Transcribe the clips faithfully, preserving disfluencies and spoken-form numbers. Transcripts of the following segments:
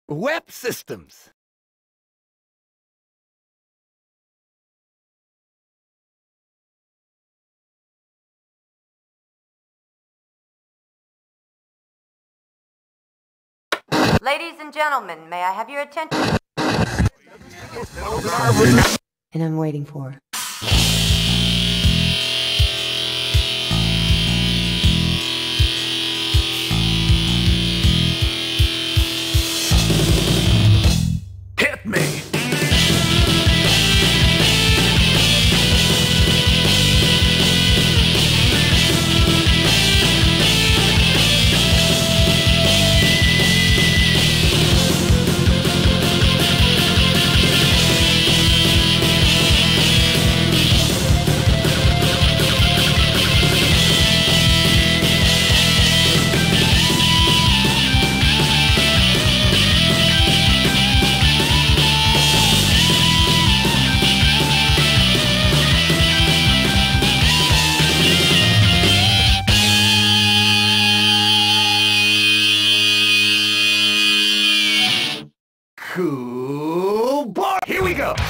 Web systems. Ladies and gentlemen, may I have your attention? And I'm waiting for. Hit me! Cool bar. Here we go.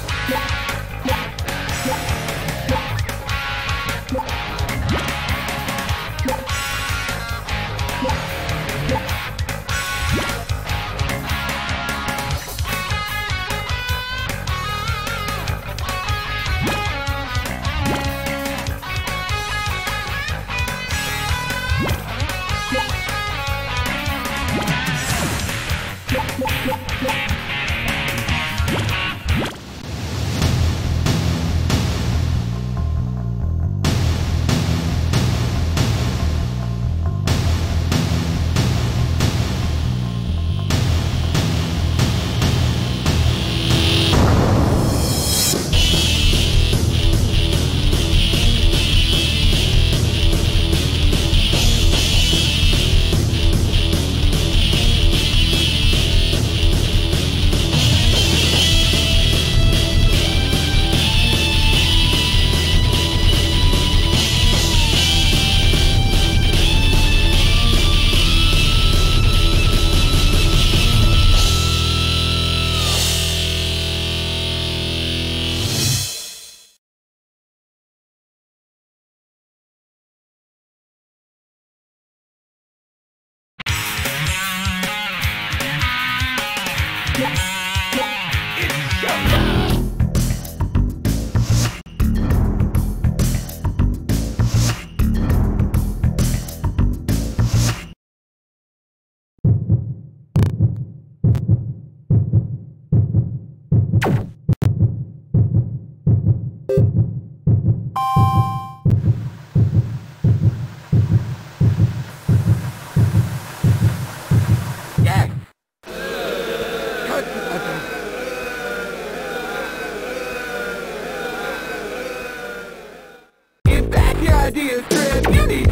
Ideas, Fred. You need.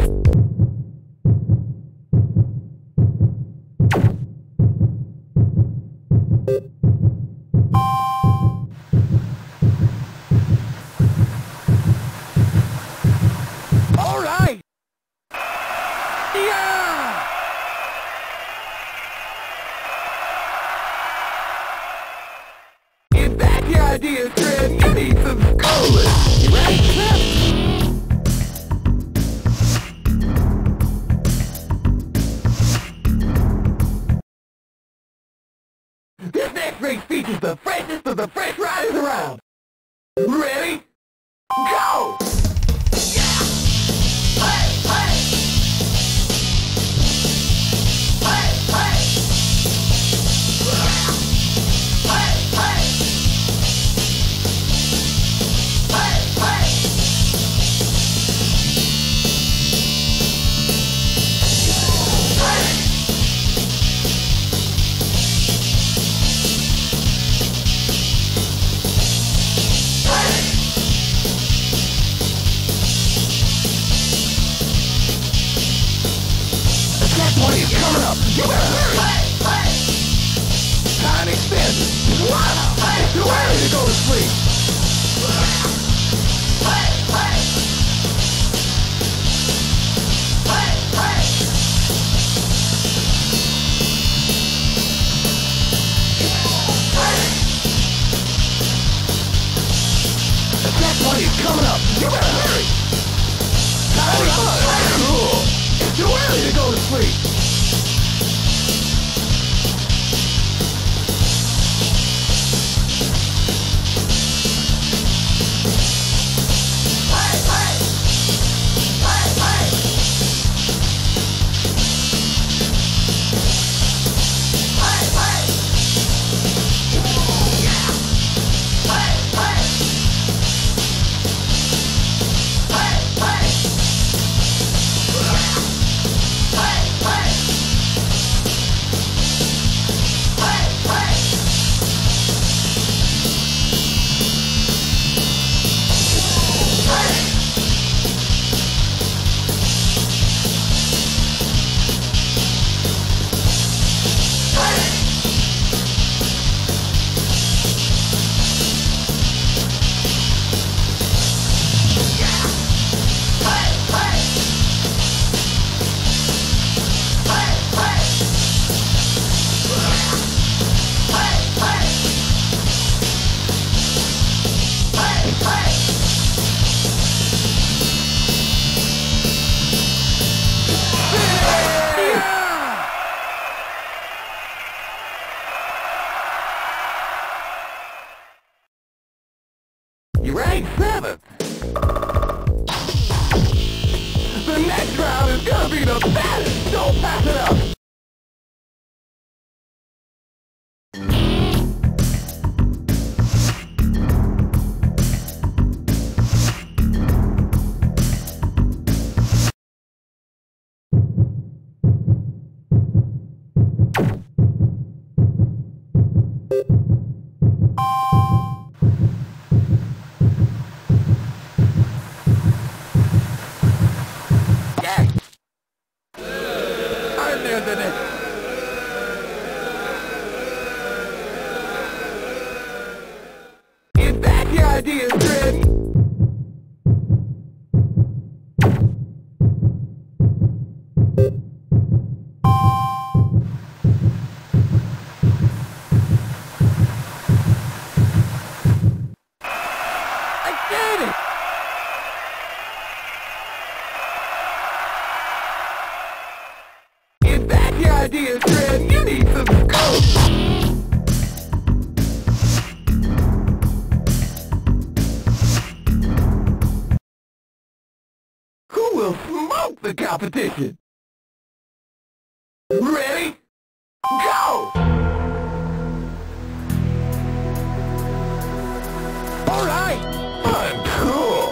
All right. Yeah. Get back your ideas, Fred. You need some colas. You ready? This next race features the freshest of the fresh riders around. Ready? Go! Yeah! Hey, hey! Hey, hey! Yeah! Hey, hey! Hey, hey! Hey! What is coming up? You better hurry! Hey, hey. Time extended. Wow! Hey, too early to go to sleep. Hey, hey. Hey, hey. checkpoint is coming up! You better hurry! Time up! Cool! It's too early to go to sleep! You ranked seventh! The next round is gonna be the best! Don't pass it up! Is that your idea, Fred? I get it! Is that your idea, Fred? You need some scope! Who will smoke the competition? Ready? Go! Alright! I'm cool!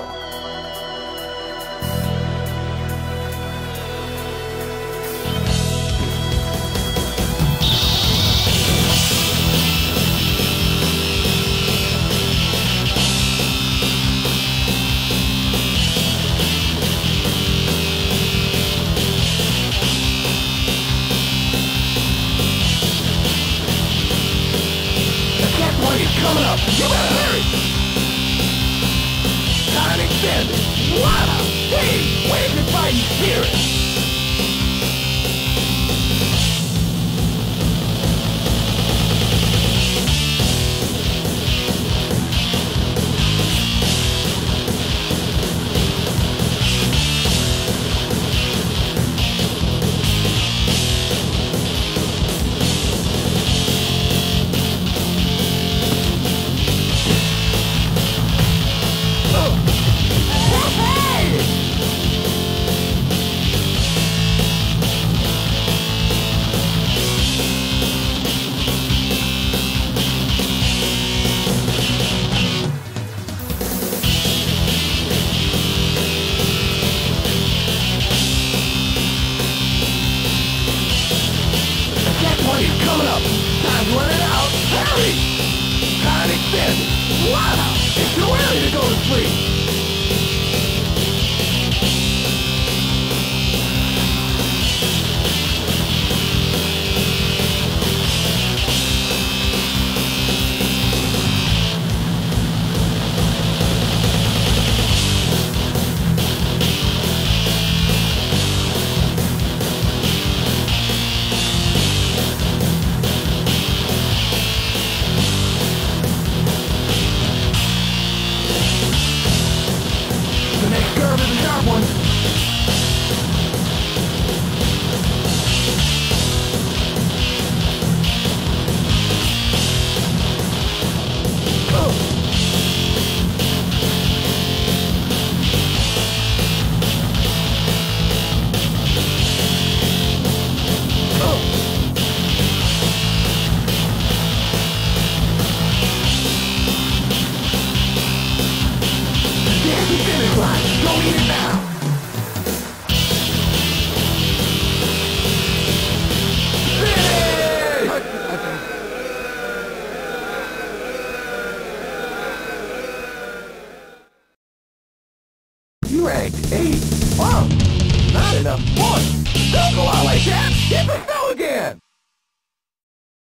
Coming up! You better hurry! Time extended! Wow! Hey! Where's your fighting spirit? Here's the finish line. Go eat it now. You ranked eight. Wow, not enough points. Don't go out like that.